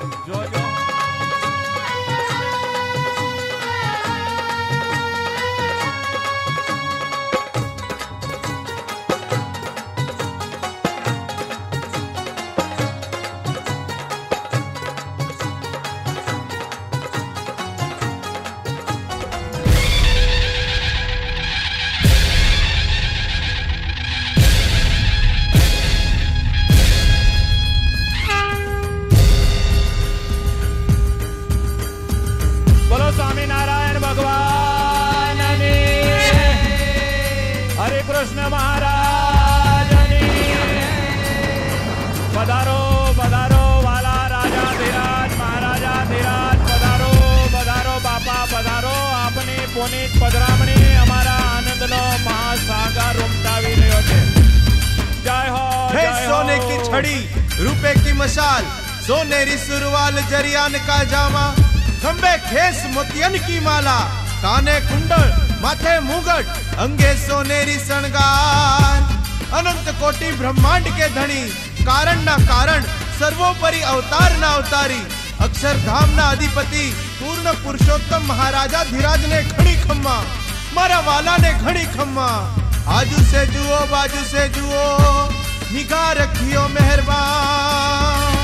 जो जो कृष्ण महाराज पधारो पधारो वाला राजा धीराज महाराजा धीराज पधारो पधारो बापा पधारो आपनी पुनीत पधरामणी अमारा आनंद नो महासागर उमटावी रह्यो छे। जय हो जय हो। सोने की छड़ी रुपए की मशाल सोनेरी सुरवाल जरियान का जामा खंबे खेस मोतियन की माला काने कुंडल माथे मुगट अंगे सोनेरी शणगार अनंत कोटि ब्रह्मांड के धनी कारण ना कारण सर्वोपरि अवतार ना अवतारी अक्षरधाम ना अधिपति पूर्ण पुरुषोत्तम महाराजा धीराज ने घड़ी खम्मा मारा वाला ने घड़ी खम्मा आजू से जुओ बाजू से जुओ निगाह रखियो मेहरबान।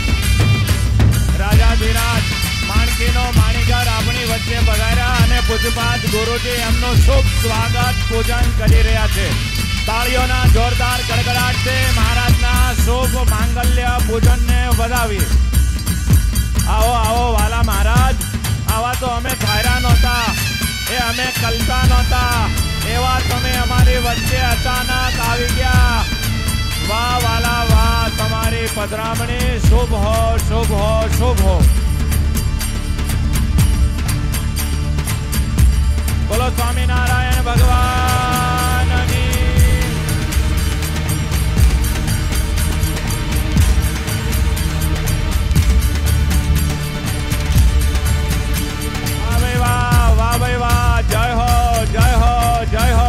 राजा धीराज माणकीनो माणीगर अपनी वच्चे पधार्या अने पूज्यपाद गुरुजी एमनो शुभ स्वागत पूजन करी रह्या छे। ताळीओना जोरदार गड़गड़ाट से महाराजना शुभ मांगल्य पूजन ने वधावी। आओ आओ वाला महाराज आवा तो अमे धार्या नहोता ए अमे कल्पता नहोता एवा तमे अमारी वच्चे अचानक आवी गया। वाह वाला वाह तमारी पधरामणी शुभ हो शुभ हो शुभ हो। बोलो स्वामी नारायण भगवान की। वाह भाई वाह जय हो जय हो जय हो।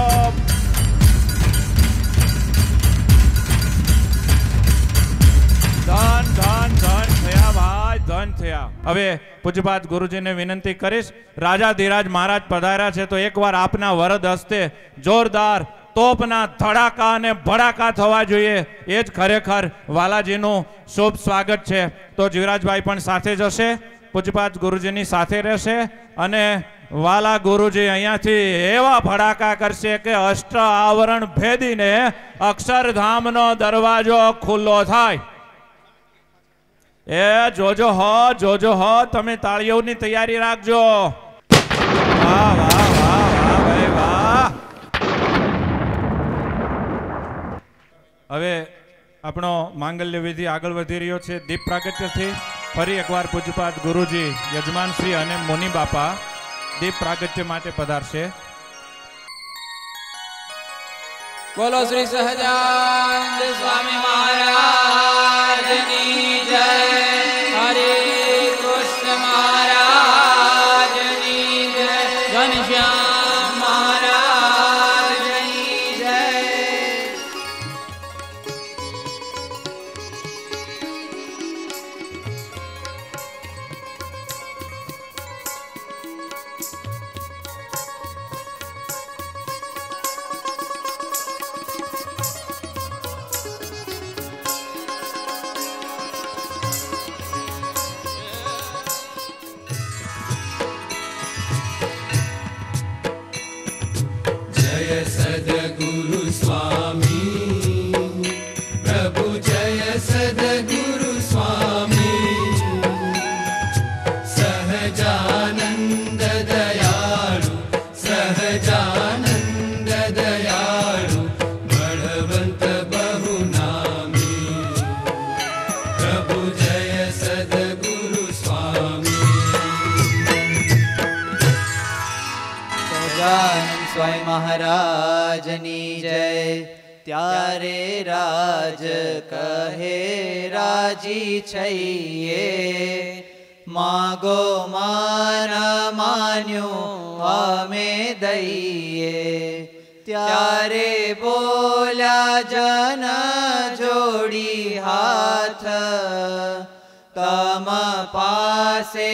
धन धन धन थया भाई धन थया। હવે પૂજ્યપાદ ગુરુજીને વિનંતી કરીશ રાજા ધીરાજ મહારાજ પધાર્યા છે તો એકવાર આપના વરદ હસ્તે જોરદાર તોપના ધડાકા અને ભડાકા થવા જોઈએ એ જ ખરેખર વાલાજીનું શુભ સ્વાગત છે। તો જીવરાજભાઈ પણ સાથે જશે પૂજ્યપાદ ગુરુજીની સાથે રહેશે અને વાલા ગુરુજી અહીંયાથી એવા ભડાકા કરશે કે અષ્ટ આવરણ ભેદીને અક્ષરધામનો દરવાજો ખુલ્લો થાય। ए जोजो हो तमे ताळीओनी तैयारी राखजो। वाह वाह वाह वाह भाई वाह। हवे आपणो मांगल्य विधि आगळ वधी रह्यो छे। दीप प्रागट्य थी फरी एकवार पूज्यपाद गुरुजी यजमान श्री अने मुनि बापा दीप प्रागट्य माटे पधारशे। बोलो श्री सहजानंद स्वामी महाराज की जय। हरे कृष्ण महाराज की जय। घनश्याम महाराज की जय। सद्गुरु स्वामी प्रभु जय सद्गुरु स्वामी सहजानंद दयालु सहजानंद दयालु बलवंत बहुनामी प्रभु जय सद्गुरु स्वामी। सहजानंद स्वामी महाराजनी जय। त्यारे राज कहे राजी छइए मागो मान मान्यो अमे दइए। त्यारे बोल्या जन जोड़ी हाथ तम પાસે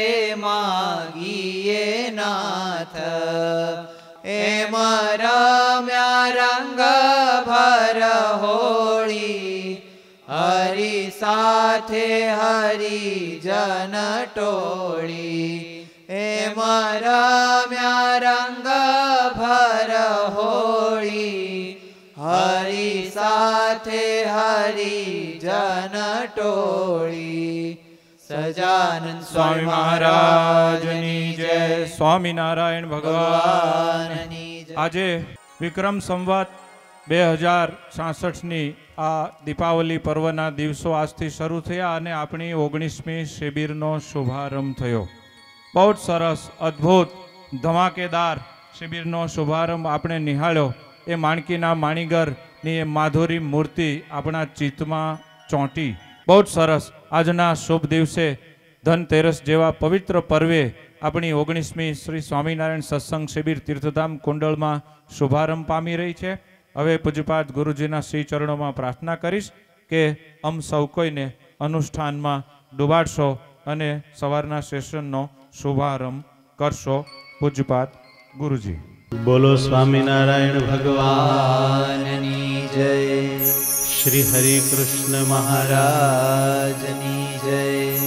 માગીએ નાથ, એમ રમ્યા રંગ ભર હોળી, હરિ સાથે હરિજન ટોળી. એમ રમ્યા રંગ ભર હોળી, હરિ સાથે હરિજન ટોળી. સજાનંદ સ્વામી મહારાજની જય. સ્વામિનારાયણ ભગવાનની જય. આજે વિક્રમ સંવત 2066ની આ દીપાવલી પર્વના દિવસો આજથી શરૂ થયા અને આપણી 19મી શિબિરનો શુભારંભ થયો. બહુ જ સરસ, અદ્ભુત, ધમાકેદાર શિબિરનો શુભારંભ આપણે નિહાળ્યો. એ માણકીના માણીગરની એ માધુરી મૂર્તિ આપણા ચિત્તમાં ચોંટી. બહુ જ સરસ. આજના શુભ દિવસે ધનતેરસ જેવા પવિત્ર પર્વે આપણી 19મી શ્રી સ્વામિનારાયણ સત્સંગ શિબિર તીર્થધામ કુંડળમાં શુભારંભ પામી રહી છે. હવે પૂજ્યપાદ ગુરુજીના શ્રી ચરણોમાં પ્રાર્થના કરીશ કે સૌ કોઈને અનુષ્ઠાનમાં ડૂબાડશો અને સવારના સેશનનો શુભારંભ કરશો. પૂજ્યપાદ ગુરુજી. બોલો સ્વામિનારાયણ ભગવાનની જય. શ્રી હરિ કૃષ્ણ મહારાજની જય.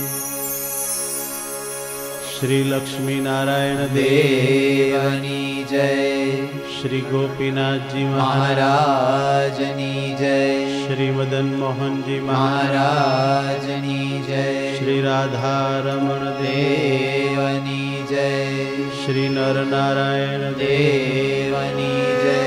શ્રી લક્ષ્મી નારાયણ દેવની જય. શ્રી ગોપીનાથજી મહારાજની જય. શ્રી મદન મોહનજી મહારાજની જય. શ્રી રાધારમણ દેવની જય. શ્રી નરનારાયણ દેવની જય.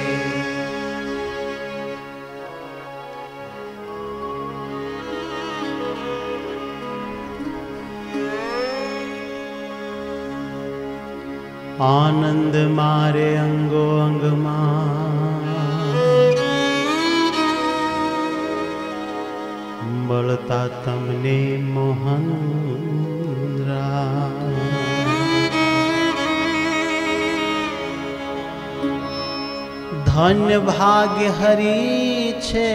આનંદ મારે અંગો અંગમાં, મળતા તમને મોહન ધન્ય ભાગ્ય હરી છે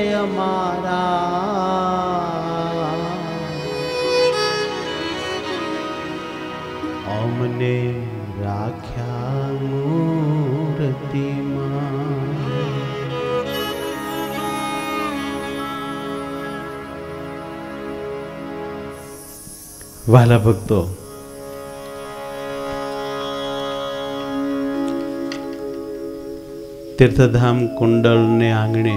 અમારા, અમને રાખ્યા મૂર્તિમાં. વાલા ભક્તો, તીર્થધામ કુંડળને આંગણે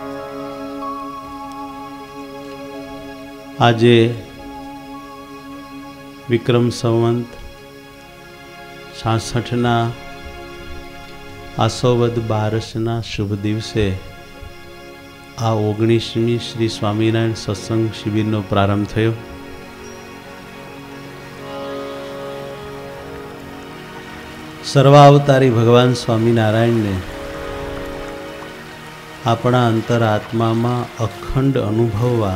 આજે વિક્રમ સંવંત 66ના આસોવદ બારસના શુભ દિવસે આ 19મી શ્રી સ્વામિનારાયણ સત્સંગ શિબિરનો પ્રારંભ થયો. સર્વાવતારી ભગવાન સ્વામિનારાયણને આપણા અંતરાત્મામાં અખંડ અનુભવવા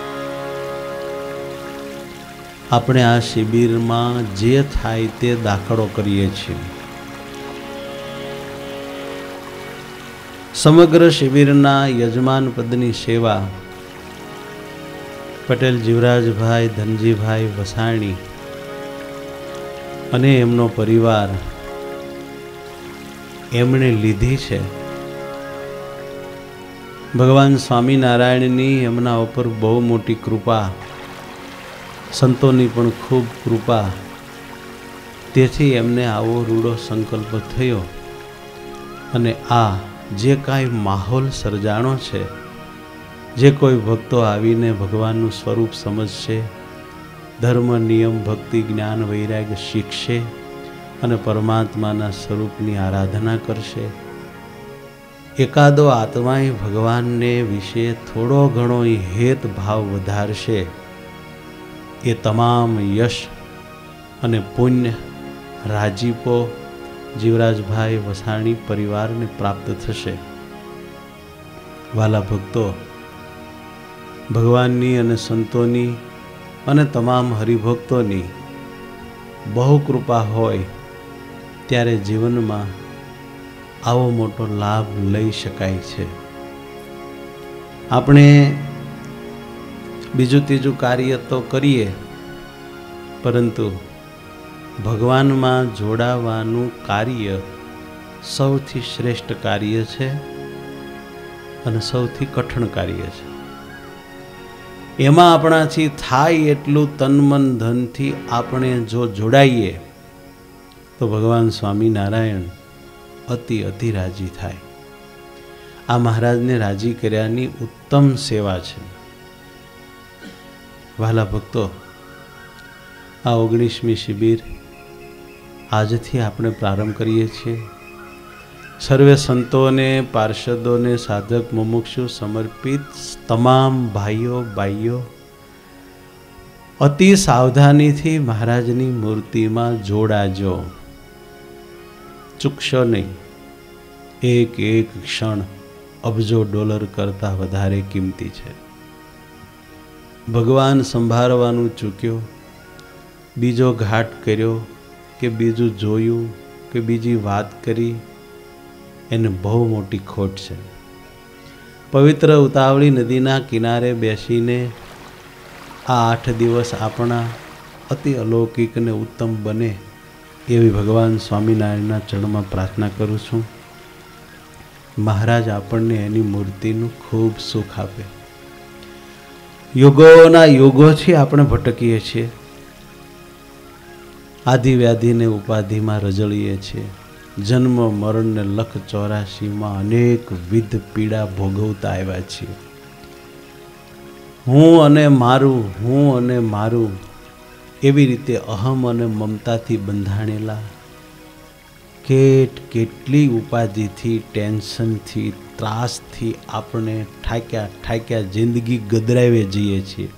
આપણે આ શિબિરમાં જે થાય તે દાખલો કરીએ છીએ. સમગ્ર શિબિરના યજમાન પદની સેવા પટેલ જીવરાજભાઈ ધનજીભાઈ વસાણી અને એમનો પરિવાર એમણે લીધી છે. ભગવાન સ્વામિનારાયણની એમના ઉપર બહુ મોટી કૃપા, સંતોની પણ ખૂબ કૃપા, તેથી એમને આવો રૂડો સંકલ્પ થયો અને આ જે કાંઈ માહોલ સર્જાણો છે, જે કોઈ ભક્તો આવીને ભગવાનનું સ્વરૂપ સમજશે, ધર્મ નિયમ ભક્તિ જ્ઞાન વૈરાગ્ય શીખશે અને પરમાત્માના સ્વરૂપની આરાધના કરશે, એકાદો આત્માએ ભગવાનને વિશે થોડો ઘણો હેત ભાવ વધારશે, એ તમામ યશ અને પુણ્ય રાજીપો જીવરાજભાઈ વસાણી પરિવારને પ્રાપ્ત થશે. વાલા ભક્તો, ભગવાનની અને સંતોની અને તમામ હરિભક્તોની બહુ કૃપા હોય ત્યારે જીવનમાં આવો મોટો લાભ લઈ શકાય છે. આપણે બીજું ત્રીજું કાર્ય તો કરીએ, પરંતુ ભગવાનમાં જોડાવાનું કાર્ય સૌથી શ્રેષ્ઠ કાર્ય છે અને સૌથી કઠણ કાર્ય છે. એમાં આપણાથી થાય એટલું તન મન ધનથી આપણે જો જોડાઈએ તો ભગવાન સ્વામિનારાયણ અતિ રાજી થાય. આ મહારાજને રાજી કર્યાની ઉત્તમ સેવા છે. વહાલા ભક્તો, આ 19મી શિબિર આજથી આપણે પ્રારંભ કરીએ છીએ. સર્વે સંતોને, પાર્ષદોને, સાધક મુમુક્ષુ સમર્પિત તમામ ભાઈઓ બાઈઓ અતિ સાવધાનીથી મહારાજની મૂર્તિમાં જોડાજો. ચૂકશો નહીં. એક એક ક્ષણ અબજો ડોલર કરતાં વધારે કિંમતી છે. ભગવાન સંભાળવાનું ચૂક્યો, બીજો ઘાટ કર્યો કે બીજું જોયું કે બીજી વાત કરી, એને બહુ મોટી ખોટ છે. પવિત્ર ઉતાવળી નદીના કિનારે બેસીને આ 8 દિવસ આપણા અતિ અલૌકિક અને ઉત્તમ બને એવી ભગવાન સ્વામિનારાયણના ચરણમાં પ્રાર્થના કરું છું. મહારાજ આપણને એની મૂર્તિનું ખૂબ સુખ આપે. યુગોના યુગોથી આપણે ભટકીએ છીએ, આદિવ્યાધિને ઉપાધિમાં રજળીએ છીએ, જન્મ મરણને લખ 84માં અનેક વિધ પીડા ભોગવતા આવ્યા છીએ. હું અને મારું એવી રીતે અહમ અને મમતાથી બંધાણેલા કેટલી ઉપાધિથી, ટેન્શનથી, ત્રાસથી આપણે ઠાક્યા જિંદગી ગદરાવી જઈએ છીએ.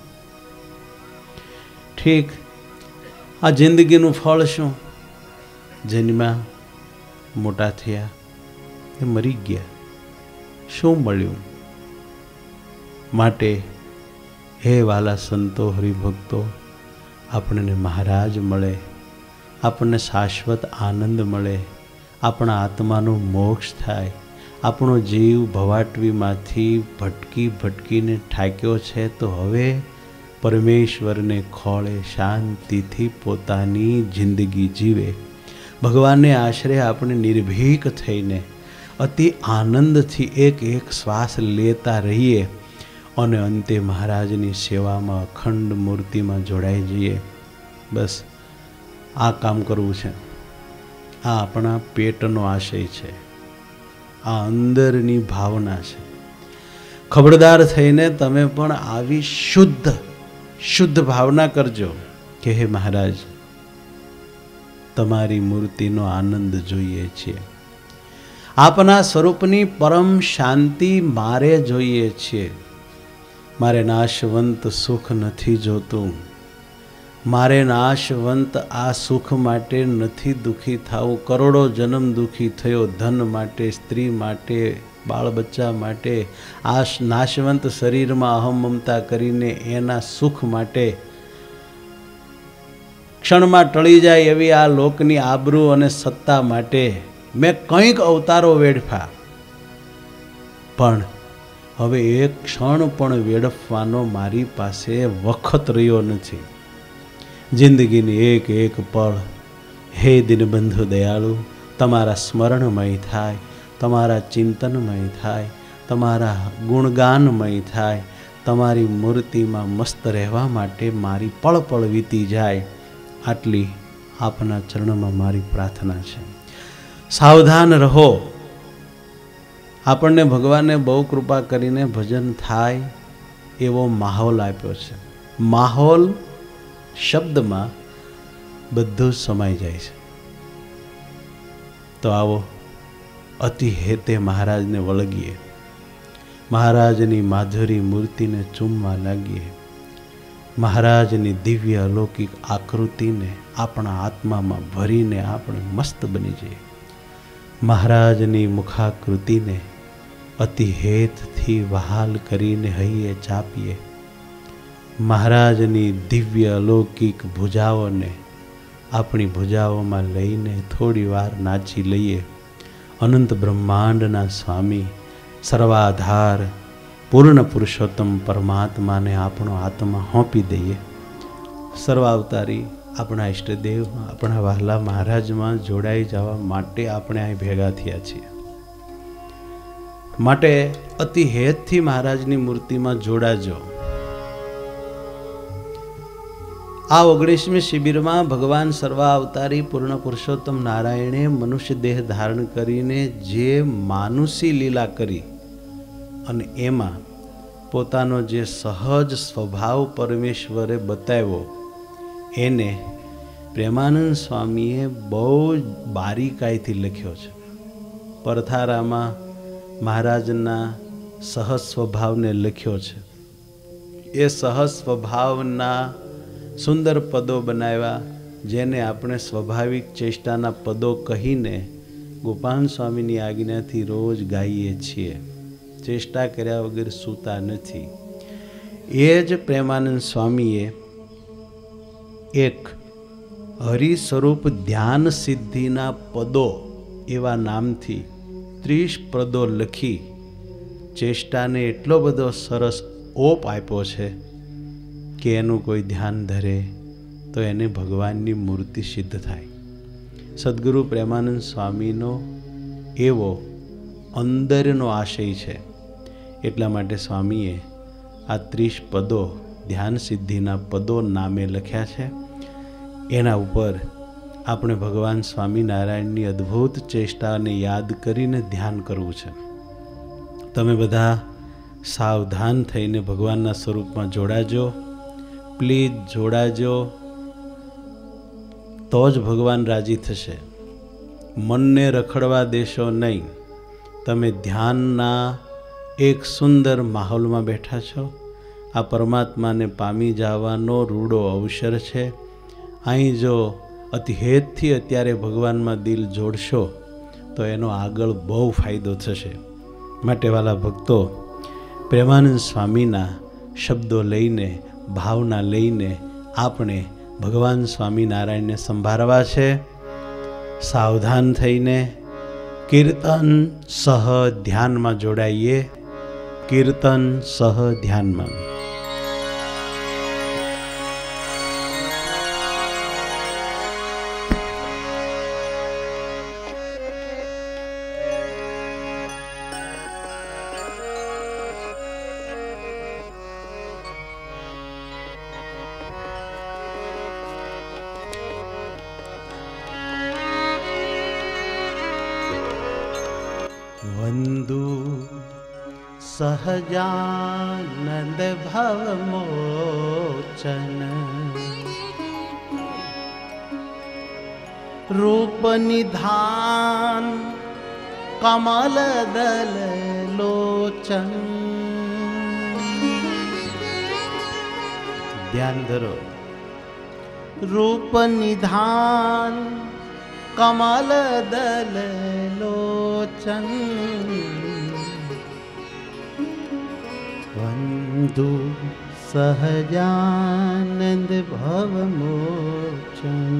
ઠીક, આ જિંદગીનું ફળ શું? જન્મ્યા, મોટા થયા, એ મરી ગયા, શું મળ્યું? માટે હે વાલા સંતો, હરિભક્તો, આપણને મહારાજ મળે, આપણને શાશ્વત આનંદ મળે, આપણા આત્માનો મોક્ષ થાય, આપણો જીવ ભવાટવીમાંથી ભટકીને ઠાક્યો છે તો હવે પરમેશ્વરને ખોળે શાંતિથી પોતાની જિંદગી જીવે. ભગવાનને આશરે આપણે નિર્ભીક થઈને અતિ આનંદથી એક શ્વાસ લેતા રહીએ અને અંતે મહારાજની સેવામાં અખંડ મૂર્તિમાં જોડાઈ જઈએ. બસ આ કામ કરવું છે. આ આપણા પેટનો આશય છે, આ અંદરની ભાવના છે. ખબરદાર થઈને તમે પણ આવી શુદ્ધ ભાવના કરજો કે હે મહારાજ, તમારી મૂર્તિનો આનંદ જોઈએ છીએ. આપના સ્વરૂપની પરમ શાંતિ મારે જોઈએ છીએ. મારે નાશવંત સુખ નથી જોતું. મારે નાશવંત આ સુખ માટે નથી દુઃખી થવું. કરોડો જન્મ દુઃખી થયો ધન માટે, સ્ત્રી માટે, બાળ બચ્ચા માટે, આ નાશવંત શરીરમાં અહમ મમતા કરીને એના સુખ માટે, ક્ષણમાં ટળી જાય એવી આ લોકની આબરૂ અને સત્તા માટે મેં કંઈક અવતારો વેડફા, પણ હવે એક ક્ષણ પણ વેડફવાનો મારી પાસે વખત રહ્યો નથી. જિંદગીની એક પળ હે દિનબંધુ દયાળુ તમારા સ્મરણમય થાય, તમારા ચિંતનમય થાય, તમારા ગુણગાનમય થાય, તમારી મૂર્તિમાં મસ્ત રહેવા માટે મારી પળ વીતી જાય, આટલી આપના ચરણમાં મારી પ્રાર્થના છે. સાવધાન રહો. આપણને ભગવાને બહુ કૃપા કરીને ભજન થાય એવો માહોલ આપ્યો છે. માહોલ શબ્દમાં બધું સમાઈ જાય છે. તો આવો અતિ હેતે મહારાજને વળગીએ, મહારાજની માધુરી મૂર્તિને ચૂમવા લાગીએ, મહારાજની દિવ્ય અલૌકિક આકૃતિને આપણા આત્મામાં ભરીને આપણે મસ્ત બની જઈએ. મહારાજની મુખાકૃતિને અતિ હેતથી વહાલ કરીને હૈયે ચાપીએ. મહારાજની દિવ્ય અલૌકિક ભુજાઓને આપણી ભુજાઓમાં લઈને થોડી વાર નાચી લઈએ. અનંત બ્રહ્માંડના સ્વામી, સર્વાધાર, પૂર્ણ પુરુષોત્તમ પરમાત્માને આપણો આત્મા સોંપી દઈએ. સર્વાવતારી આપણા ઈષ્ટદેવ, આપણા વહાલા મહારાજમાં જોડાઈ જવા માટે આપણે અહીં ભેગા થયા છીએ. માટે અતિ હેતથી મહારાજની મૂર્તિમાં જોડાજો. આ 19મી શિબિરમાં ભગવાન સર્વાવતારી પૂર્ણ પુરુષોત્તમ નારાયણે મનુષ્ય દેહ ધારણ કરીને જે માનુષી લીલા કરી અને એમાં પોતાનો જે સહજ સ્વભાવ પરમેશ્વરે બતાવ્યો એને પ્રેમાનંદ સ્વામીએ બહુ બારીકાઈથી લખ્યો છે. પરથારામાં મહારાજના સહજ સ્વભાવને લખ્યો છે. એ સહજ સ્વભાવના સુંદર પદો બનાવ્યા, જેને આપણે સ્વાભાવિક ચેષ્ટાના પદો કહીને ગોપાલ સ્વામીની આજ્ઞાથી રોજ ગાઈએ છીએ. ચેષ્ટા કર્યા વગર સૂતા નથી. એ જ પ્રેમાનંદ સ્વામીએ એક હરિ સ્વરૂપ ધ્યાન સિદ્ધિના પદો એવા નામથી 30 પદો લખી ચેષ્ટાને એટલો બધો સરસ ઓપ આપ્યો છે કે એનું કોઈ ધ્યાન ધરે તો એને ભગવાનની મૂર્તિ સિદ્ધ થાય. સદગુરુ પ્રેમાનંદ સ્વામીનો એવો અંદરનો આશય છે. એટલા માટે સ્વામીએ આ 30 પદો ધ્યાન સિદ્ધિના પદો નામે લખ્યા છે. એના ઉપર આપણે ભગવાન સ્વામિનારાયણની અદ્ભુત ચેષ્ટાને યાદ કરીને ધ્યાન કરવું છે. તમે બધા સાવધાન થઈને ભગવાનના સ્વરૂપમાં જોડાજો. પ્લીઝ જોડાજો, તો જ ભગવાન રાજી થશે. મનને રખડવા દેશો નહીં. તમે ધ્યાનના એક સુંદર માહોલમાં બેઠા છો. આ પરમાત્માને પામી જવાનો રૂડો અવસર છે. અહીં જો અતિહેતથી અત્યારે ભગવાનમાં દિલ જોડશો તો એનો આગળ બહુ ફાયદો થશે. માટે વાલા ભક્તો, પ્રેમાનંદ સ્વામીના શબ્દો લઈને, ભાવના લઈને આપણે ભગવાન સ્વામિનારાયણને સંભાળવા છે. સાવધાન થઈને કીર્તન સહ ધ્યાનમાં જોડાઈએ. કીર્તન સહ ધ્યાનમાં. વંદુ સહજાનંદ ભવમોચન રૂપ નિધાન કમલ દલ લોચન. ધ્યાન ધરો. રૂપ નિધાન કમલ દલ લોચન વંદુ સહજાનંદ ભવમોચન.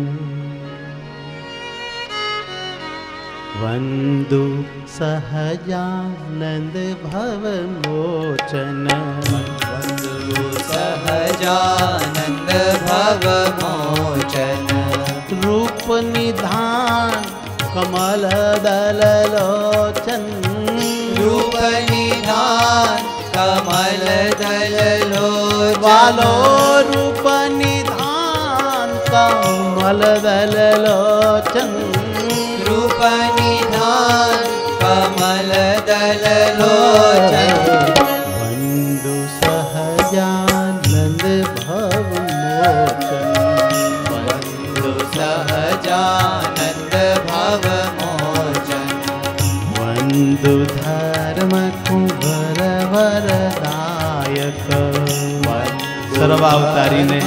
વંદુ સહજાનંદ ભવમોચન. વંદુ સહજાનંદ ભવમોચન. રૂપ નિધાન કમલ દલ લોચન. રૂપ નિધાન કમલ દલ લોચન. વાલો રૂપ નિધાન કમલ દલ લોચન. રૂપ નિધાન કમલ દલ લોચન. વંદુ સહજાનંદ ભવમોચન. વંદુ સહજાનંદ ભવમોચન. વંદુ ધર્મ કુંવર વરદાયક. સર્વાવતારીને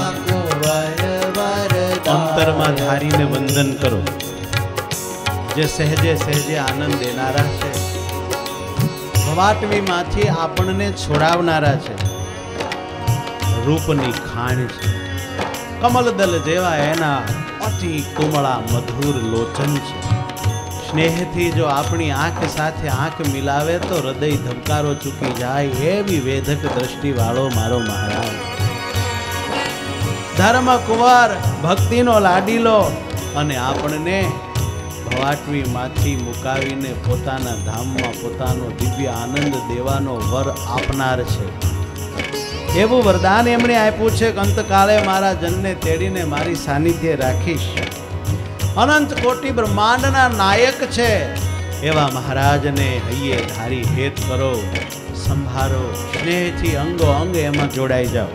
અંતરમાં ધારીને વંદન કરો, જે સહેજે સહેજે આનંદ દેનારા છે, ભવાટવીમાંથી આપણને છોડાવનારા છે, રૂપની ખાણ છે, કમલદલ જેવા એના અતિ કોમળા મધુર લોચન છે. સ્નેહથી જો આપણી આંખ સાથે આંખ મિલાવે તો હૃદય ધબકારો ચૂકી જાય એવી વેધક દ્રષ્ટિવાળો મારો મહારાજ. ધર્મ કુંવર ભક્તિનો લાડીલો અને આપણને ભવાટવીમાંથી મુકાવીને પોતાના ધામમાં પોતાનો દિવ્ય આનંદ દેવાનો વર આપનાર છે. એવું વરદાન એમણે આપ્યું છે કે અંતકાળે મારા જનને તેડીને મારી સાનિધ્ય રાખીશ. અનંત કોટી બ્રહ્માંડના નાયક છે એવા મહારાજને હૈયે ધારી હેત કરો, સંભારો, સ્નેહથી અંગો અંગ એમાં જોડાઈ જાઓ.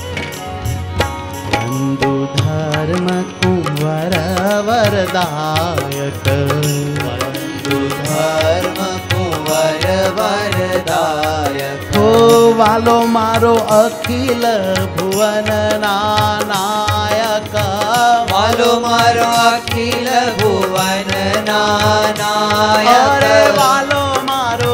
બંધુ ધર્મ કુંવર વરદાયક, બંધુ ધર્મ કુંવર વરદાયક, હો વાલો મારો અખિલ ભુવન નાયક, વાલો મારો અખિલ ભુવન નાયક, અરે વાલો મારો,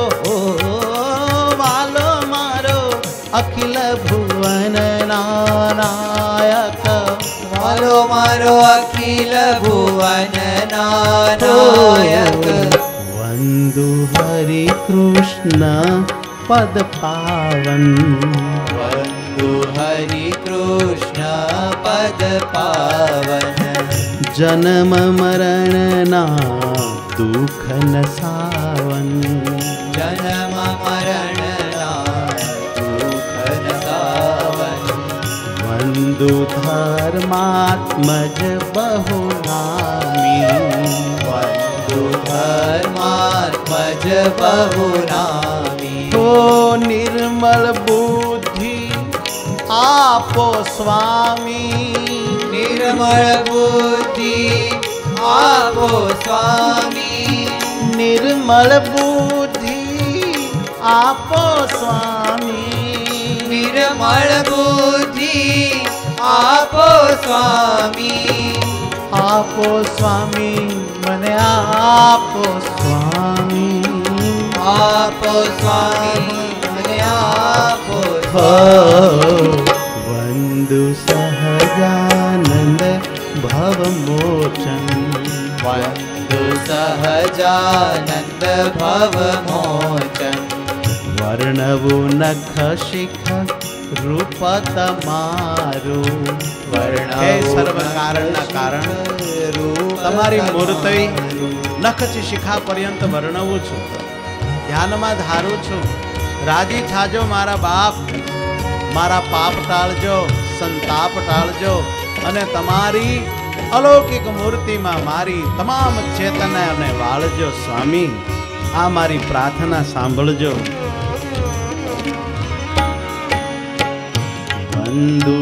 વાલો મારો અખિલ ભુવન નાયક, વાલો મારો અખિલ ભુવન નાયક. વંદુ હરિ કૃષ્ણ પદ પાવન, વંદુ હરિ કૃષ્ણ પદ પાવન, જન્મ મરણના દુઃખ નસાવન, જન્મ મરણના દુઃખ નસાવન, વંદુ ધર્માત્મજ બહુ નામી, વંદુ ધર્માત્મજ બહુ નામી, તો નિર્મલ બુદ્ધિ આપો સ્વામી, નિર્મળ બુદ્ધિ આપો સ્વામી, નિર્મલ બુદ્ધિ આપો સ્વામી, નિર્મળ બુદ્ધિ આપો સ્વામી, આપો સ્વામી મને આપો સ્વામી, આપો સ્વામી મને આપો વંદુ સહજાનંદ ભવ મોચન, વંદુ સહજાનંદ ભવ મોચન, વર્ણવું નખ શિખ રૂપ તમારું, હે સર્વ કારણના કારણ તમારી મૂર્તિ નખથી શિખા પર્યંત વર્ણવું છું, ધ્યાનમાં ધારું છું. રાજી થાજો મારા બાપ, મારા પાપ ટાળજો, સંતાપ ટાળજો અને તમારી અલૌકિક મૂર્તિમાં મારી તમામ ચેતનાને વાળજો સ્વામી. આ મારી પ્રાર્થના સાંભળજો. બંધુ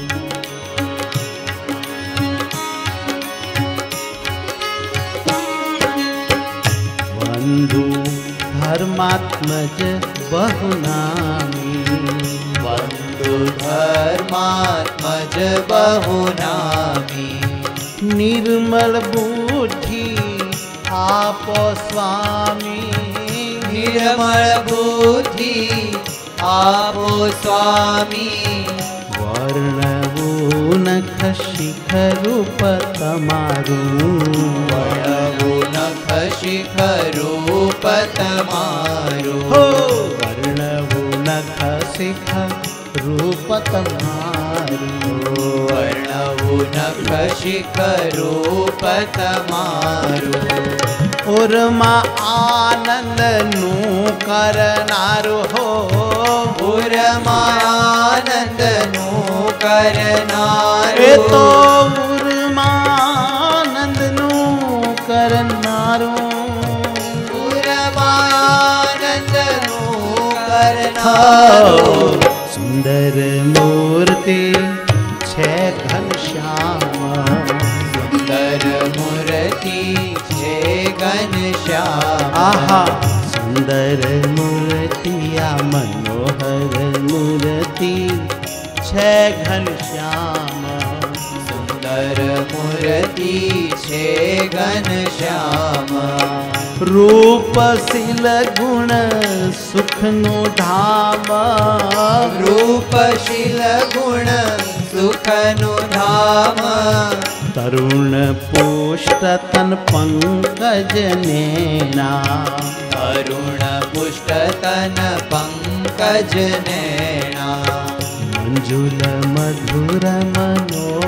બંધુ ધર્માત્મજ બહુ નામી, વંદુ ધર્માત્મજ બહુ નામી, નિર્મલ બુદ્ધિ આપો સ્વામી, નિર્મળ બુદ્ધિ આપો સ્વામી, વર્ણવું નખ શિખ રૂપ તમારું, વર્ણવું નખ શિખ રૂપ તમારું, હો વર્ણવું નખ શિખ રૂપ તમારું, વર્ણવું નખ શિખ રૂપ તમારું, ઉરમાં આનંદનું કરનારું, હો ઉરમાં આનંદનું કરનારું, એ તો ઉરમાં આનંદનું કરનારું, ઉરમાં આનંદનું કરનારું, સુંદર મૂર્તિ છે ઘનશ્યામ, સુંદર મૂર્તિ છે ઘનશ્યામ, આહા સુંદર મૂર્તિ આ મનોહર મૂર્તિ છે ઘનશ્યામ, સુંદર મૂર્તિ છે ઘનશ્યામ, રૂપ શીલ ગુણ સુખનું ધામ, રૂપશીલ ગુણ સુખનું ધામ, તરુણ પુષ્ટ તન પંકજ નેના, અરુણ પુષ્ટ તન પંકજ નેણા, મંજુલ મધુર મનો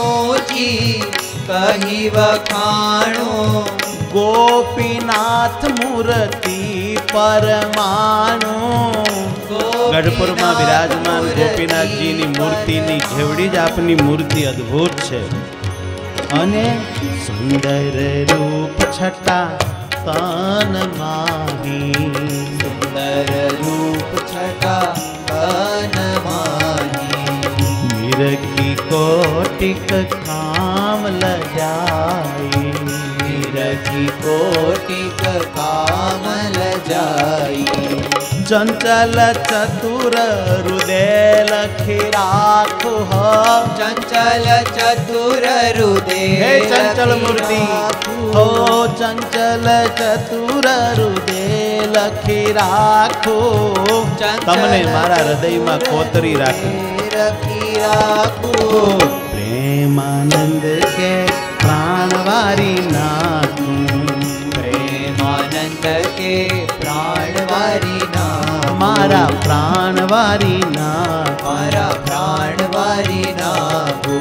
ऊंची कही वखाणो गोपीनाथ मूर्ति परमाणु ગઢપુરમાં વિરાજમાન ગોપીનાથજીની મૂર્તિની જેવડી જ આપની મૂર્તિ અદ્ભુત છે અને સુંદર રૂપ છટા તન માહી सुंदर रूप छटा तन माही मिरकी कोटिक काम लजाई रखी कोटिक कामल जाई चंचल चतुर हृदय लखी राखो चंचल चतुर हृदय हे चंचल मूर्ति हो चंचल चतुर हृदय लखी राखो तमने मारा हृदय में कोतरी राखो रखी राखो प्रेमानंद के प्राणवारी नाथू प्रेमानंद के प्राणवारी ना मारा प्राणवारी नाथ मारा प्राणवारी ना हो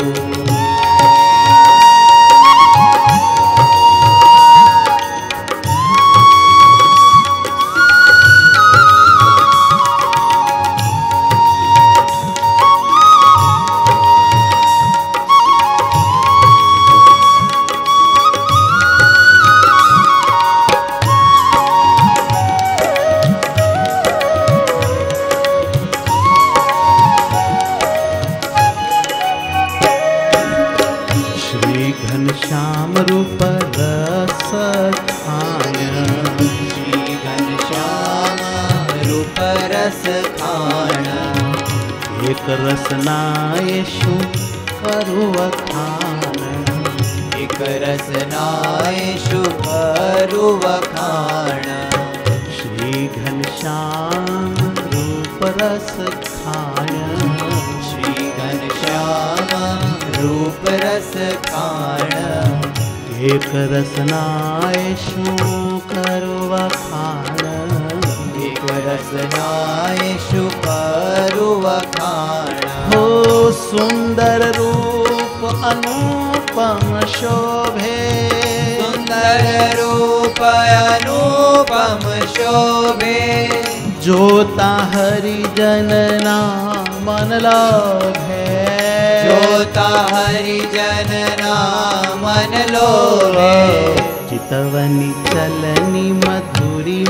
घनश्याम रूप रस खाया श्री घनश्याम रूप रस खाना एक रसनाय शु करू वखान एक रसनाय शुभरु वखाना श्री घनश्याम रूप रस खाया श्री घनश्याम रूप रस खाना एक रसनाय शु करू वखान एक रसनाय शुभरु वखाना हो सुंदर रूप अनुपम शोभे सुंदर रूप अनुपम शोभे जोता हरिजन ना मन लोभे जोता हरिजन ना मन लोभे चितवनी चलनी मधुरी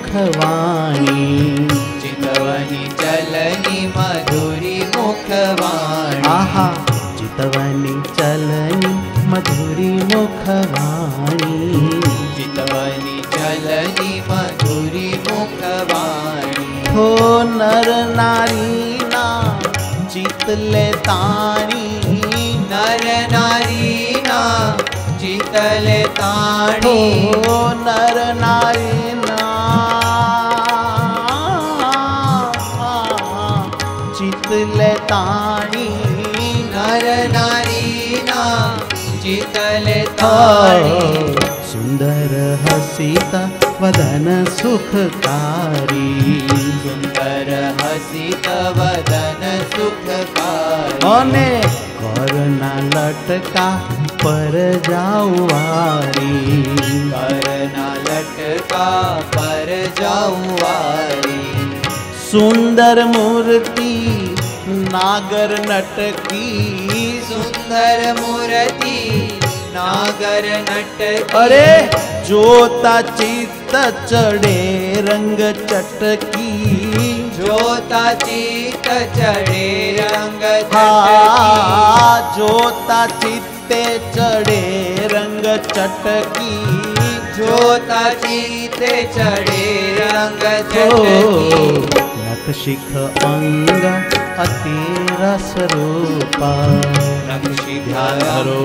मुखवाणी चितवनी चलनी मधुरी मुखवाणी आहा चितवनी चलनी मधुरी मुखवाणी चितवनी चलनी मधुरी मुखवाणी हो नर नारी ना चितले ताणी नर नारी ना चितले ताणी हो नर नारी ना चितले ताणी नर नारी ना चितले ताणी सुंदर हसिता वदन सुखकारी सुंदर हसित वदन सुखकारी અને કરના લટકા પર જાઉવારી करना लटका पर जाऊं वारी સુંદર મૂર્તિ નાગર નટકી सुंदर मूर्ति नागर नटकी અરે જોતા ચિત્ત ચડે રંગ ચટકી जोता चित चढ़े रंग હા चटकी જોતા ચિત્તે ચડે રંગ ચટકી जोता चित चढ़े रंग ओ, चटकी नखशिख अंग अति रस रूपा नक्शी ध्यान धरो।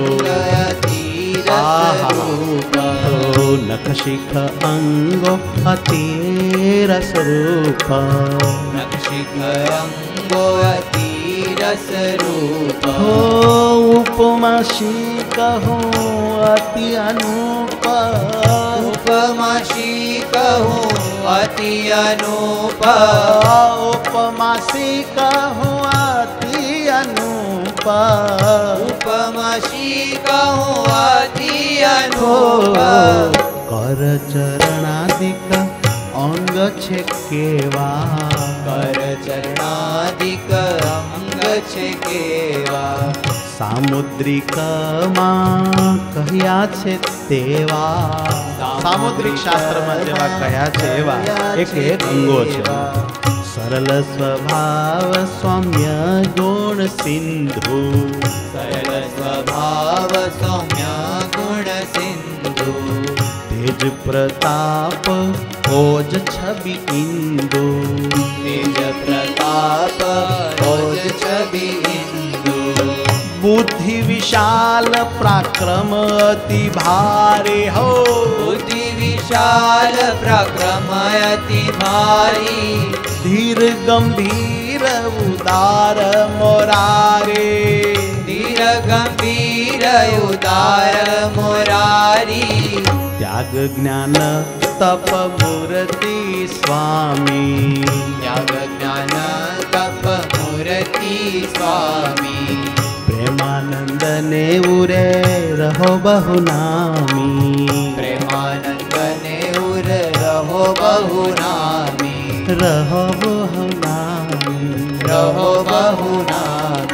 आहा। ओ, नखशिख अंगो अति रस रूपा नक्षिक अंगो अति रस रूप हो उपमा शी कहूँ अति अनूप उपमा शी कहूँ अति अनूप उपमा सी कहूँ अति अनूप रूप उपमा शी कहूँ अति अनुभव कर चरणादिक अंग छे केवा कर चरणादिक अंग छे केवा सामुद्रिक માં કહ્યા છે તેવા સામુદ્રિક શાસ્ત્રમાં જેવા કહ્યા છે એવા એક એક અંગો છે સરળ સ્વભાવ સૌમ્ય ગુણ સિંધુ સરળ સ્વભાવ સૌમ્ય ગુણ સિંધુ તેજ પ્રતાપ ઓજ છબી ઇન્દુ તેજ પ્રતાપ ઓજ છબી ઇન્દુ बुद्धि विशाल पराक्रम अति भारे हो बुद्धि विशाल पराक्रम अति भारी धीर गंभीर उदार मोरारे धीर गंभीर उदार मुरारी त्याग ज्ञान तप मूर्ति स्वामी त्याग ज्ञान तप मूर्ति स्वामी प्रेमानंद ने उरे रहो बहु नामी प्रेमानंद ने उर रहो बहु नामी रहो बहु नामी रहो बहु नामी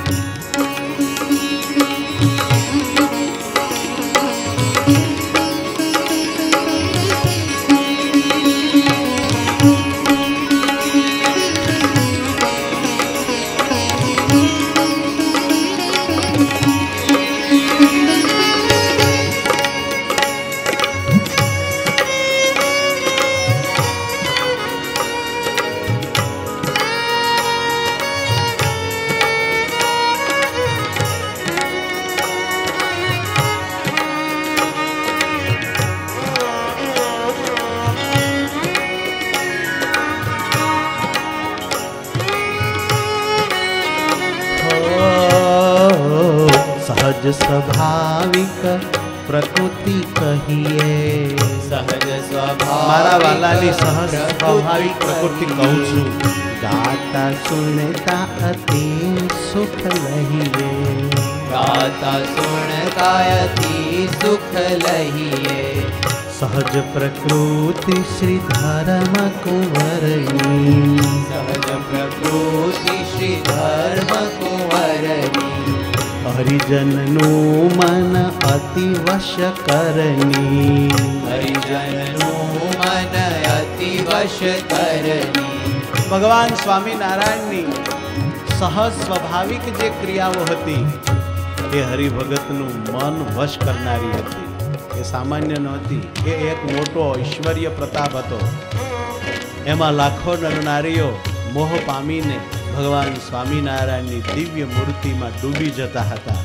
सहज स्वाभाविक प्रकृति कहिए सहज स्वभाव मारा वालानी सहज स्वाभाविक प्रकृति कहूँ छू गाता सुनता अति सुख लहिए गाता सुनता अति सुख लहिए सहज प्रकृति श्री धर्म कुंवरनी सहज प्रकृति श्री धर्म कुंवरनी हरिजन नु मन अति वश करनी हरिजन नु मन अति वश करनी ભગવાન સ્વામિનારાયણની સહજ સ્વાભાવિક જે ક્રિયાઓ હતી એ હરિભગતનું મન વશ કરનારી હતી. એ સામાન્ય નહોતી, એ એક મોટો ઈશ્વરીય પ્રતાપ હતો. એમાં લાખો નરનારીઓ મોહ પામીને ભગવાન સ્વામિનારાયણની દિવ્ય મૂર્તિમાં ડૂબી જતા હતા.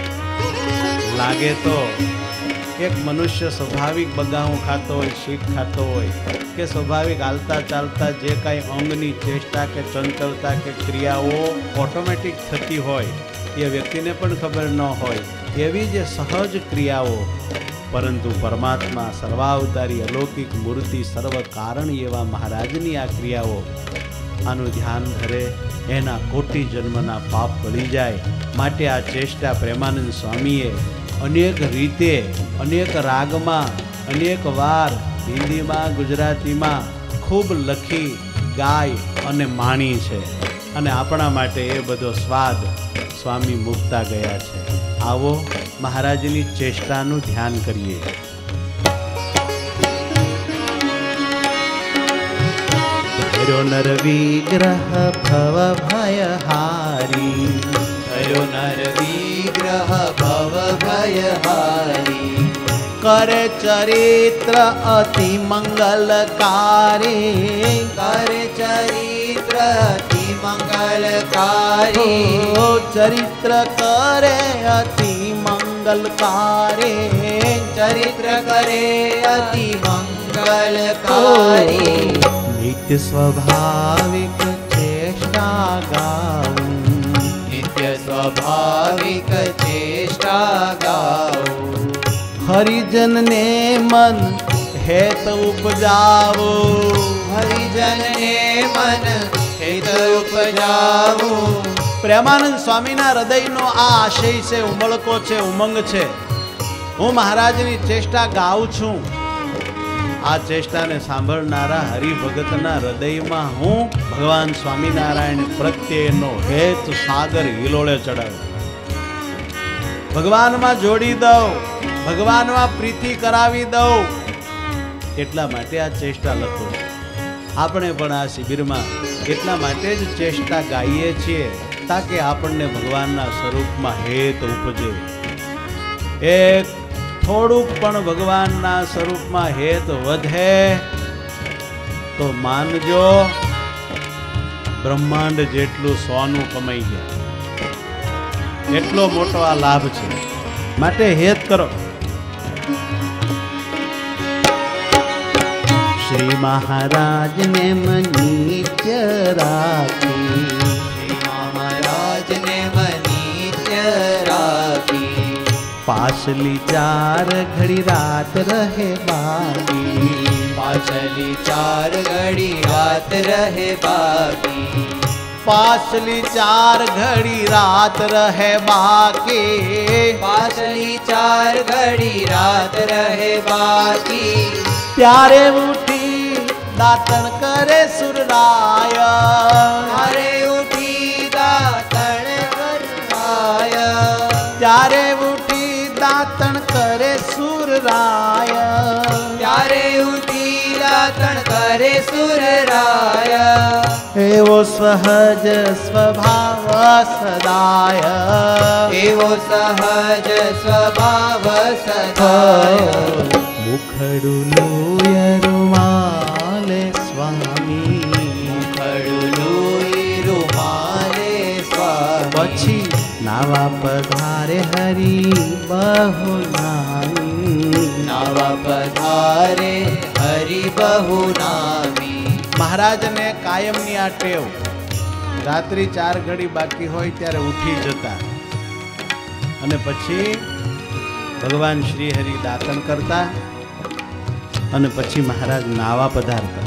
લાગે તો એક મનુષ્ય સ્વાભાવિક બગાઉં ખાતો હોય, શીખ ખાતો હોય કે સ્વાભાવિક હાલતા ચાલતા જે કાંઈ અંગની ચેષ્ટા કે ચંચળતા કે ક્રિયાઓ ઓટોમેટિક થતી હોય એ વ્યક્તિને પણ ખબર ન હોય એવી જે સહજ ક્રિયાઓ, પરંતુ પરમાત્મા સર્વાવતારી અલૌકિક મૂર્તિ સર્વ કારણ એવા મહારાજની આ ક્રિયાઓ આનું ધ્યાન ધરે એના કોટી જન્મના પાપ બળી જાય. માટે આ ચેષ્ટા પ્રેમાનંદ સ્વામીએ અનેક રીતે, અનેક રાગમાં, અનેક વાર હિન્દીમાં, ગુજરાતીમાં ખૂબ લખી, ગાય અને માણી છે. અને આપણા માટે એ બધો સ્વાદ સ્વામી મૂકતા ગયા છે. આવો મહારાજની ચેષ્ટાનું ધ્યાન કરીએ. ધર્યો નર વિગ્રહ ભવ ભયહારી, ધર્યો નર વિગ્રહ ભવ ભયહારી, કરે ચરિત્ર અતિ મંગલકારી, કરે ચરિત્ર અતિ મંગલકારી, ચરિત્ર કરે અતિ મંગલકારી, ચરિત્ર કરે અતિ મંગલકારી, નિત્ય સ્વાભાવિક ચેષ્ટા ગાઉં, નિત્ય સ્વાભાવિક ચેષ્ટા ગાઉં, હરિજન ને મન હેત ઉપજાવો, હરિજન ને મન હેત ઉપજાવું, પ્રેમાનંદ સ્વામીના હૃદયનો આ આશય છે, ઉમળકો છે, ઉમંગ છે. હું મહારાજની ચેષ્ટા ગાઉં છું. આ ચેષ્ટાને સાંભળનારા હરિભગતના હૃદયમાં હું ભગવાન સ્વામિનારાયણ પ્રત્યેનો હેત સાગર હિલોળે ચડાવ્યો. ભગવાનમાં જોડી દઉં, ભગવાનમાં પ્રીતિ કરાવી દઉં, એટલા માટે આ ચેષ્ટા લખું. આપણે પણ આ શિબિરમાં એટલા માટે જ ચેષ્ટા ગાઈએ છીએ તાકે આપણને ભગવાનના સ્વરૂપમાં હેત ઉપજે. એક થોડુંક પણ ભગવાનના સ્વરૂપમાં હેત વધે તો માનજો બ્રહ્માંડ જેટલું સોનું કમાઈ ગયા. એટલો મોટો આ લાભ છે. માટે હેત કરો. શ્રી મહારાજ ને મનીત્ય રાખી, શ્રી મહારાજ ને મનીત્ય રાખી, પાછલી 4 ઘડી રાત રહે બાકી, પાછલી 4 ઘડી રાત રહે બાકી, પાછલી 4 ઘડી રાત રહે બાકી, પાછલી 4 ઘડી રાત રહે બાકી, ત્યારે ઉઠી દાતણ કરે સુરરાય, ત્યારે ઉઠી દાતણ કરવાય, ત્યારે ઉઠી દાતણ કરે સુરરાય, ત્યારે ઉઠી દાતણ કરે સુરરાય, એવો સહજ સ્વભાવ સદાય, એવો સહજ સ્વભાવ સદાય, મુખડું લોય રૂમાલે સ્વામી, મુખડું લોહી રૂમાલે સ્વામી, પછી નાવા પધારે હરી બહુ નામી, નાવા પધારે હરિ બહુ નામી. મહારાજને કાયમની આ ટેવ, રાત્રિ 4 ઘડી બાકી હોય ત્યારે ઉઠી જતા અને પછી ભગવાન શ્રી હરિ દાતણ કરતા અને પછી મહારાજ નાવા પધારતા.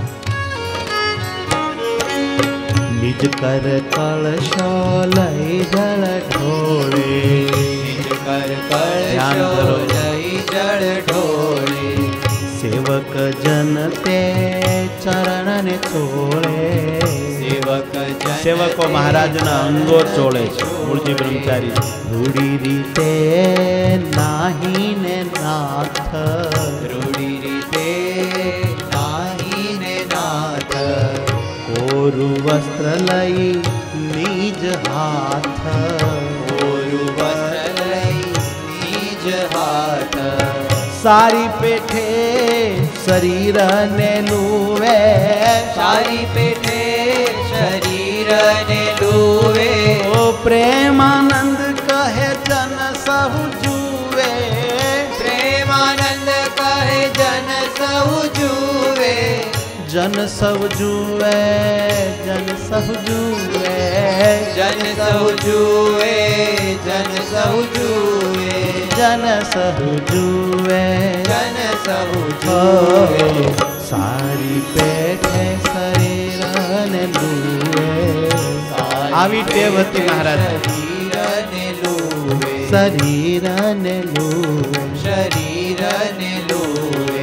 નિજ કર કળશો લઈ જળ ઢોળે, નિજ કર કળશો લઈ જળ ઢોળે, સેવક જન તે ચરણને ચોળે, સેવક જન સેવકો મહારાજના અંગો ચોળે છે. મૂળજી બ્રહ્મચારી રૂડી રીતે નાહીને નાથ, રૂડી રીતે નાહીને નાથ, કોરું વસ્ત્ર લઈ નિજ હાથ, કોરું વસ્ત્ર લઈ નિજ હાથ, સારી પેઠે શરીર ને લુવે, સારી પેઠે શરીર ને લુવે, ઓ પ્રેમાનંદ કહે જન સહુ જુએ, પ્રેમાનંદ કહે જન સહુ જુએ, જન સહુ જુએ, જન સહુ જુએ, જન સહુ જુએ, જન સહુ જુએ, જન સહુ જુએ, જન સહુ ઓ જુએ, સારી પેઠે શરીર ને લુવે. આવી ટેવ હતી મહારાજ. શરીર ને લુવે, શરીર ને લુવે. શરીર ને લુવે.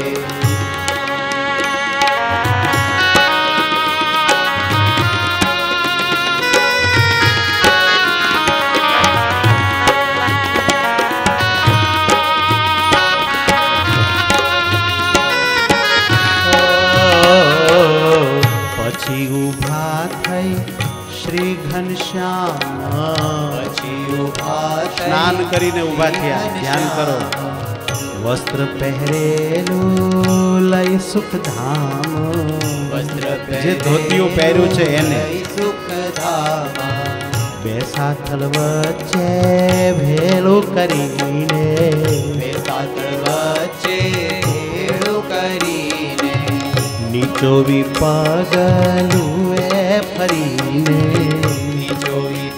પછી ઊભા થઈ શ્રી ઘનશ્યામ, પછી ઉભા થઈ સ્નાન કરીને ઊભા થયા. ધ્યાન કરો. વસ્ત્ર પહેરેલું લઈ સુખધામ, વસ્ત્ર જે ધોતિયું પહેર્યું છે એને. સુખધામ, બે સાથળ વચ્ચે ભેળું કરીને, બે સાતળ વચ્ચે ભેળું કરીને, નીચો પગલુએ ફરીને, નીચો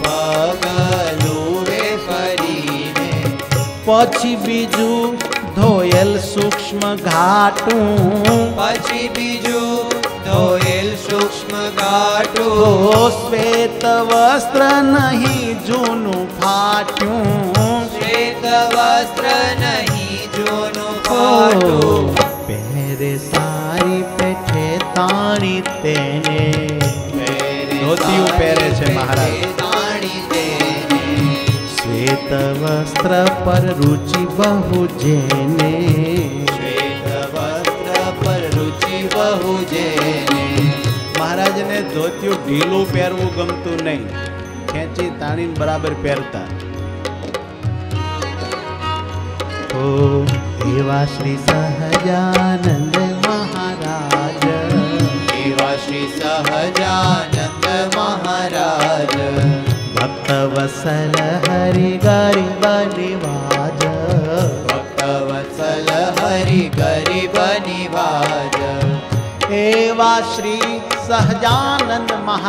પગલુએ ફરીને, પછી બીજું ધોયેલ સૂક્ષ્મ ઘાટું, પછી બીજું ધોયેલ સૂક્ષ્મ ઘાટું ઓ શ્વેત વસ્ત્ર નહીં જૂનું ફાટ્યું શ્વેત વસ્ત્ર નહીં જૂનું ફાટું પહેરે સારી પેઠે તાણી તેને ધોતિયું પહેરે છે મહારાજ તાણી તેને શ્વેત વસ્ત્ર પર રુચિ બહુ જેને શ્વેત વસ્ત્ર પર રુચિ બહુ જેને મહારાજને ધોતિયું ઢીલું પહેરવું ગમતું નહીં ખેંચી તાણીને બરાબર પહેરતા ઓ એવા શ્રી સહજાનંદ મહારાજ એવા શ્રી સહજાનંદ મહારાજ ભક્ત વત્સલ હરિ ગરીબ નિવાજ ભક્ત વત્સલ હરિ ગરીબ નિવાજ એવા શ્રી સહજાનંદ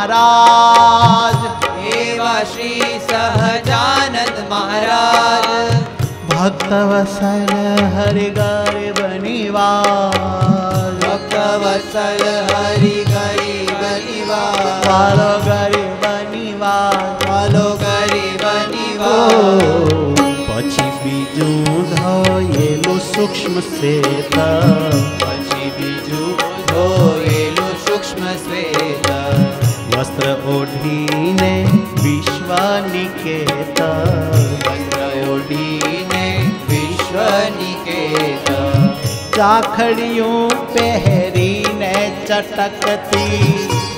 મહારાજ એવા શ્રી સહજાનંદ મહારાજ ભક્ત વત્સલ હરિ ગરીબ નિવાજ ભક્ત વત્સલ હરિ ગરીબ નિવાજ વાલો ગરીબ નિવાજ વાલો ગરીબ નિવાજ પછી બીજું ધોયેલું સૂક્ષ્મ શ્વેત પછી બીજું ધોયેલું સૂક્ષ્મ શ્વેત વસ્ત્ર ઓઢીને વિશ્વ નિકેત વસ્ત્ર ઓઢીને વિશ્વ નિકેત ચાખડીયું પહેરીને ચટકતી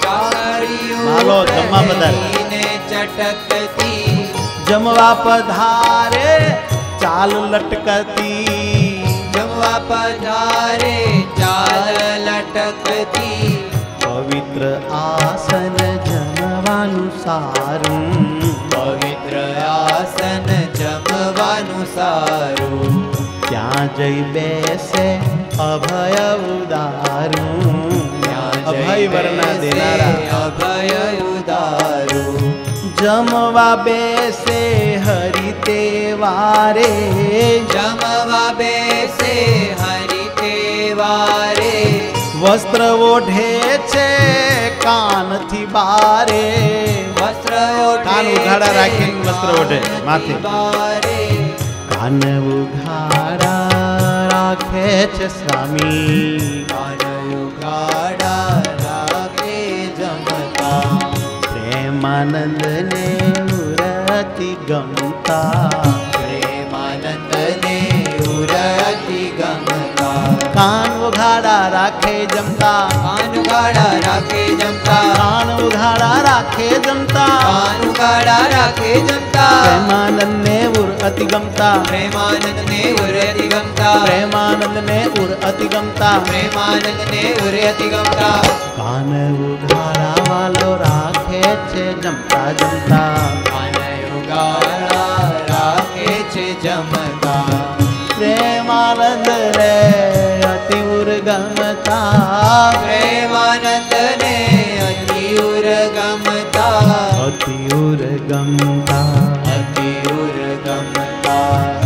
હાલો, જમવા પધારે. ને ચટકતી જમવા પધારે ચાલ લટકતી જમવા પધારે ચાલ લટકતી પવિત્ર આસન જમવાનું સારું પવિત્ર આસન જમવાનું સારું ત્યાં જઈ બેસે અભય ઉદારું અભય વરના દેનારા અભય ઉદારું જમવા બેસે હરિ તે વારે જમવા બેસે હરિ તે વારે વસ્ત્ર ઓઢે છે કાનથી બારે વસ્ત્ર કાન ઉઘાડા રાખીને વસ્ત્ર ઓઢે માથે બારે કાન ઉઘાડા રાખે છે સ્વામી કાન ઉઘાડા રાખે જમતા પ્રેમાનંદ ને ઉરતી ગમતા પ્રેમાનંદ ને ઉરતી ગમતા કાન ઉઘાડા રાખે જમતા કાન ઉઘાડા રાખે જમતા કાન ઉઘાડા રાખે જમતા કાન ઉઘાડા રાખે જમતા પ્રેમાનંદ ને ઉરતી ગમતા પ્રેમાનંદ ને ઉરતી ગમતા પ્રેમાનંદ ને ઉરતી ગમતા પ્રેમાનંદ ને ઉરતી ગમતા કાન ઉઘાડા વાલો રાખે છે જમતા જમતા કાન ઉઘાડા રાખે છે જમતા પ્રેમાનંદ ને અતિ ઉર્ગમતા પ્રેમાનંદ ને અતિ ઉર્ગમતા અતિ ઉર્ગમતા અતિ ઉર્ગમતા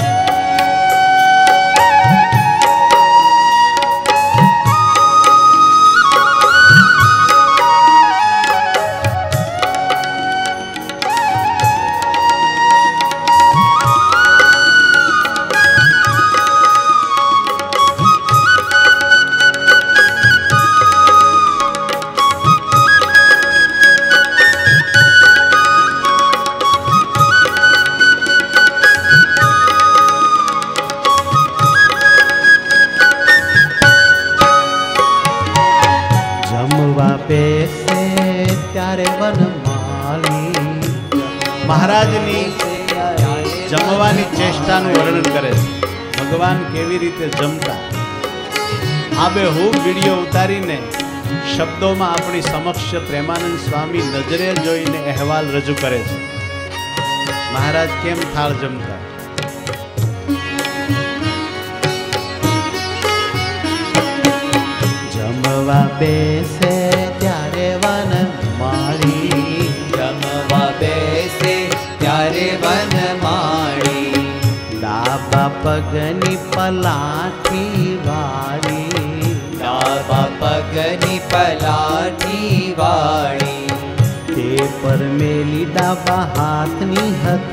જમવા બેસે ત્યારે વનમાલી મહારાજની જમવાની ચેષ્ટાનું વર્ણન કરે છે ભગવાન કેવી રીતે જમતા આબેહૂબ વિડીયો ઉતારીને શબ્દોમાં આપણી સમક્ષ પ્રેમાનંદ સ્વામી નજરે જોઈને અહેવાલ રજૂ કરે છે મહારાજ કેમ થાળ જમતા જમવા બેસે ત્યારે વનમાળી જમવા બેસે ત્યારે વનમાળી ડાબા પગની પલાઠી વાળી, ડાબા પગની પલાઠી વાળી, તે પર મેલી ડાબા હાથની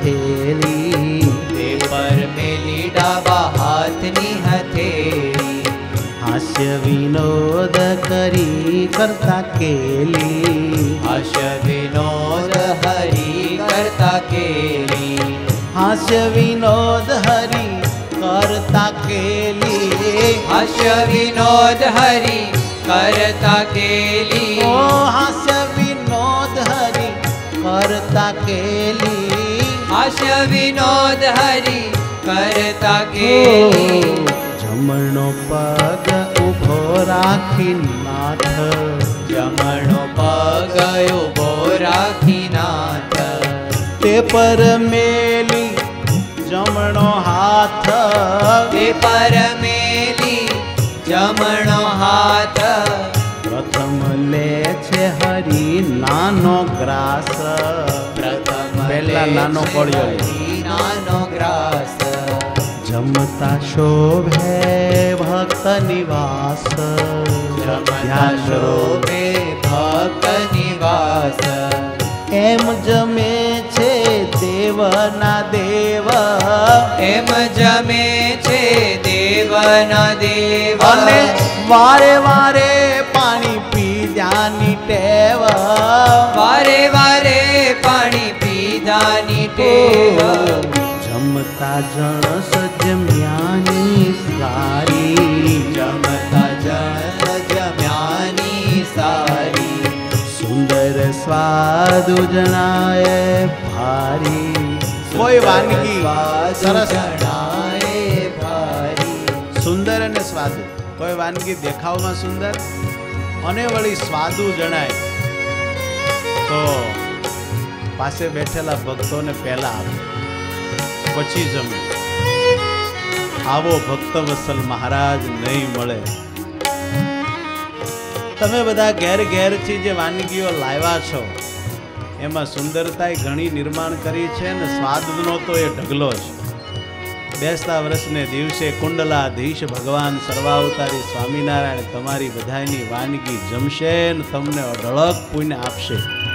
હથેળી, તે પર મેલી ડાબા હાથની હથેળી, હાસ્ય વિનોદ કરી કરતા કેલી, હાસ્ય વિનોદ હરી કરતા કેલી, હાસ્ય વિનોદ હરી કરતા કેલી, હાસ્ય વિનોદ હરી કરતા કેલી, ઓ હાસ્ય વિનોદ હરી કરતા કેલી, હાસ્ય વિનોદ હરી કરતા કેલી, જમણો પગ ઉભો રાખી નાથ, જમણો પગ ઉભો રાખી નાથ, તે પર મેલી જમણો હાથ, તે પર મેલી જમણો હાથ, પ્રથમ લે છે હરી નાનો ગ્રાસ, પ્રથમ પહેલા લે નાનો છે કોળિયો લે. હરી નાનો ગ્રાસ, જમતા શોભે ભક્ત નિવાસ, જમતા ધ્યાન કરો. શોભે ભક્ત નિવાસ, એમ જમે છે દેવના દેવ, એમ જમે છે દેવના દેવ, અને વારે વારે પાણી પીધાની ટેવ, વારે વારે પાણી પીધાની ટેવ, જમતા જણસ જમ્યાની સારી, જમતા જન જમ્યાની સારી, સુંદર સ્વાદુ જણાય ભારી. કોઈ વાનગી સરસ જણાય ભારી, સુંદર અને સ્વાદુ, કોઈ વાનગી દેખાવમાં સુંદર અને વળી સ્વાદુ જણાય તો પાસે બેઠેલા ભક્તોને પહેલા આપે, પછી જમે. આવો ભક્ત વત્સલ મહારાજ નહીં મળે. તમે બધા ઘેર ઘેરથી જે વાનગીઓ લાવ્યા છો એમાં સુંદરતાએ ઘણી નિર્માણ કરી છે ને સ્વાદનો તો એ ઢગલો છે. બેસતા વર્ષને દિવસે કુંડલાધીશ ભગવાન સર્વાવતારી સ્વામિનારાયણ તમારી બધાની વાનગી જમશે ને તમને અઢળક પુણ્ય આપશે.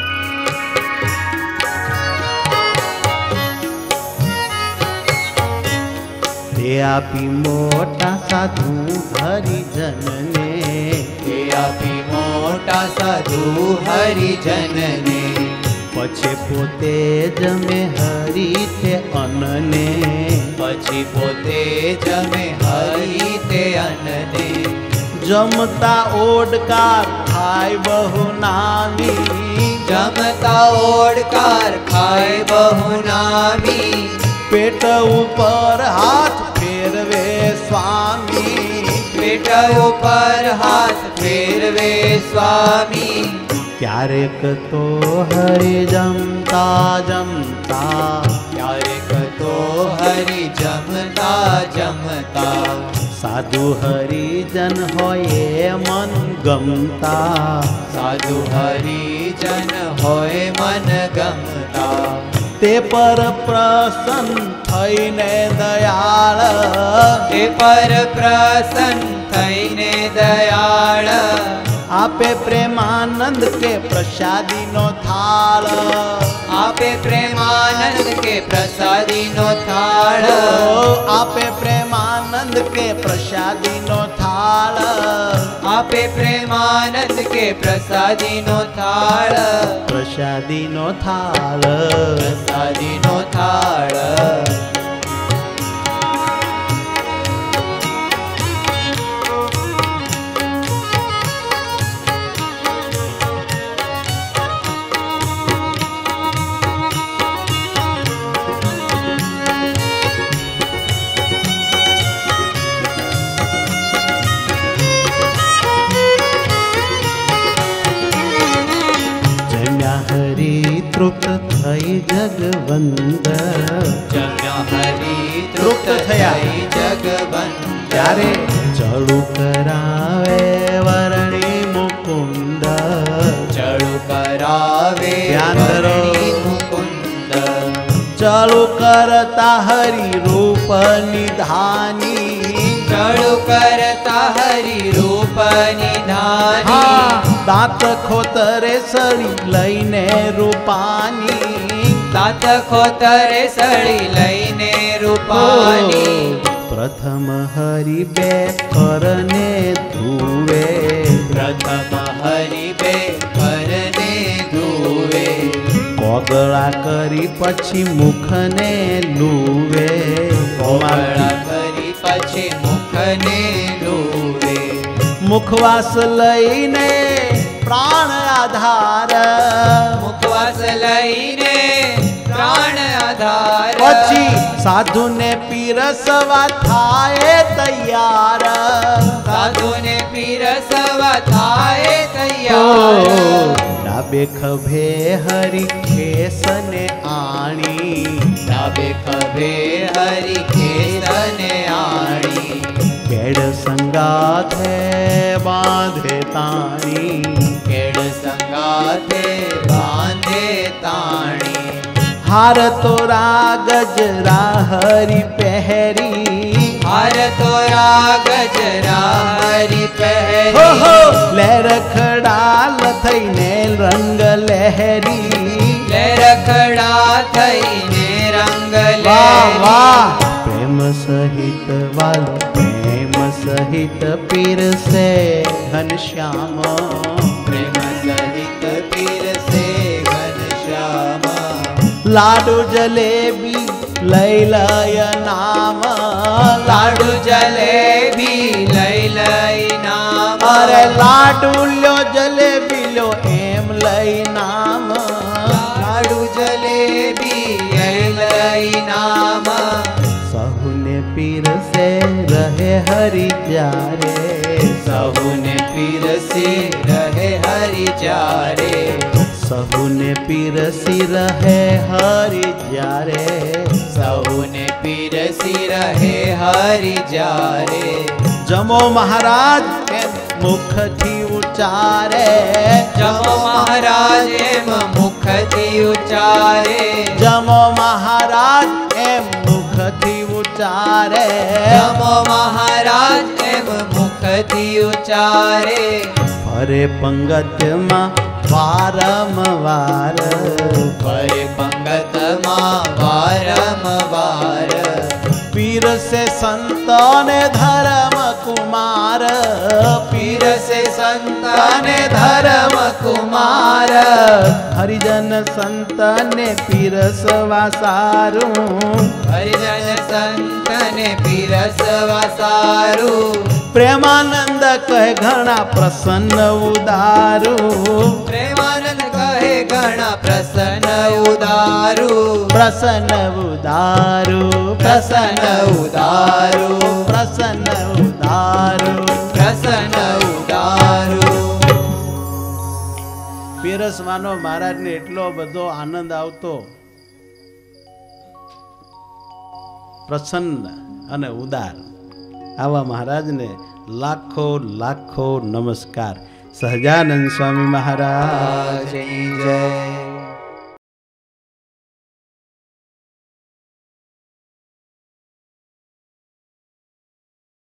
તે આપી મોટા સાધુ હરિજનને, તે આપી મોટા સાધુ હરિજનને, પછી પોતે જમે હરી તે અન્નને, પછી પોતે જમે હરી તે અન્નને, જમતા ઓડકાર ખાય બહુ નામી, જમતા ઓડકાર ખાય બહુ નામી, પેટ ઉપર હાથ ફેરવે સ્વામી, પેટ ઉપર હાથ ફેરવે સ્વામી, ક્યારેક તો હરિ જમતા જમતા, ક્યારેક તો હરિ જમતા જમતા, સાધુ હરિજન હોય મન ગમતા, સાધુ હરિજન હોય મન ગમતા, તે પર પ્રસન્ન થઈને દયાળ, તે પર પ્રસન્ન થઈને દયાળ, આપે પ્રેમાનંદ કે પ્રસાદીનો થાળ, આપે પ્રેમાનંદ કે પ્રસાદીનો થાળ, આપે પ્રેમાનંદ કે પ્રસાદીનો થાળ, આપે પ્રેમાનંદ કે પ્રસાદીનો થાળ, પ્રસાદીનો થાળ. પ્રસાદીનો થાળ. હરી તૃપ્ત થઈ જગવંદ, જમ્યા હરી તૃપ્ત થયા. જગવંત, ત્યારે ચડું કરાવે વરણી મુકુંદ, ચડું કરાવે ધ્યાન ધરો. વરણી મુકુંદ, ચડું કરતા હરિ રૂપ નિધાની, ચડુ કરતા હરિ રૂપ નિધાની, દાંત ખોતરે સળી લઈને રૂપાની, દાંત ખોતરે સળી લઈને રૂપાની, પ્રથમ હરિ બે કરને ધુવે, પ્રથમ હરિ બે કરને ધુવે, કોગળા કરી પછી મુખને લુવે, કોગળા કરી પછી મુખને લુવે, મુખવાસ લઈને પ્રાણ આધાર, મુખવાસ લઈને પ્રાણ આધાર, પછી સાધુને પીરસવા થાય તૈયાર, સાધુને પીરસવા થાય તૈયાર, ડાબે ખભે હરિ ખેસને આણી, ડાબે ખભે હરિ ખેસને આણી, કેડ સંગાથે બાંધે તાણી, કેડ સંગાથે બાંધે તાણી, હાર તોરા ગજરા હરિ પહેરી, હાર તોરા ગજરા હરિ પહેરી, લહેર ખડાલ થઈને રંગ લહેરી, લહેરખડા થઈને રંગ વાહ વાહ, લહેરી, પ્રેમ સહિત વાલો પ્રેમ સહિત પીરસે ઘનશ્યામ, પ્રેમ સહિત પીરસે ઘનશ્યામ, લાડુ જલેબી લઈ લય નામ, લાડુ જલેબી લઈ લઈ નામ, અરે લાડુ લ્યો જલેબી લ્યો એમ લઈ નામ, લાડુ જલેબી લઈ લઈ નામ, સહુને પીરસે રહે હરિ જ્યારે, સહુને પીરસી રહે હરિ ચારે, સહુને પીરસી રહે હરિ જ્યારે, સહુને પીરસી રહે હરિ જારે, જમો મહારાજ એમ મુખથી ઉચ્ચારે, જમો મહારાજ એમ મુખથી ઉચ્ચારે, જમો મહારાજ એમ મુખથી ઉચ્ચારે, જમો મહારાજ એમ મુખથી ઉચ્ચારે, ફરે પંગતમાં વારંવાર, ફરે પંગતમાં વારંવાર, પીરસે સંતને ધર્મ કુમાર, પીરસે સંતને ધર્મ કુમાર, હરિજન સંતને પીરસવા સારું, હરિજન સંતને પીરસવા સારું, પ્રેમાનંદ કહે ઘણા પ્રસન્ન ઉદારું, પ્રેમાનંદ કહે ઘણા પ્રસન્ન ઉદારું, પ્રસન્ન ઉદારું, પ્રસન્ન ઉદારું, પ્રસન્ન ઉદારું, પ્રસન્ન ઉદારું. પીરસવાનો મહારાજને એટલો બધો આનંદ આવતો, પ્રસન્ન અને ઉદાર આવા મહારાજને લાખો લાખો નમસ્કાર. સહજાનંદ સ્વામી મહારાજ જય.